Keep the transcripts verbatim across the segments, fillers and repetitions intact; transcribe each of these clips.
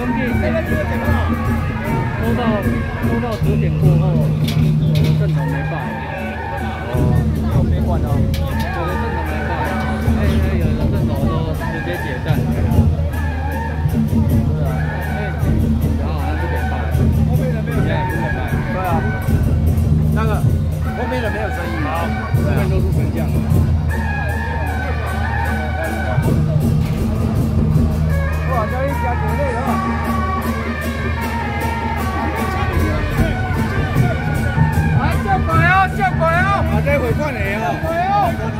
兄弟，抽到抽到十点过后，我的阵头没败。哦，没有悲观哦。我的阵头没败，哎哎，有的阵头都直接解散。对啊，哎，然后好像是给败，后面人没有声音，对啊， 那个后面人没有声音，好，后面都是升降。 哇，这一家绝对了！来接鬼哦，接鬼哦！啊，这回换你哦！鬼哦！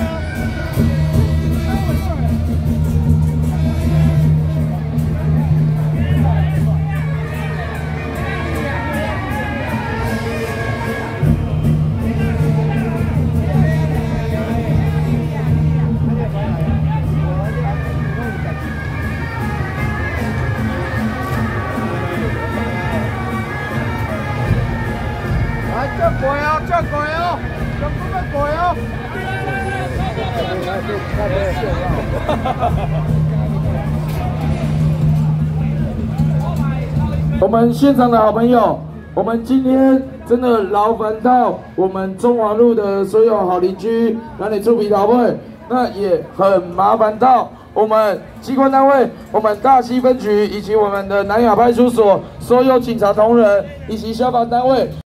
这鬼哦，这鬼哦，全部的鬼哦！ 我们现场的好朋友，我们今天真的劳烦到我们中华路的所有好邻居，让你出皮桃会，那也很麻烦到我们机关单位，我们大溪分局以及我们的南雅派出所所有警察同仁以及消防单位。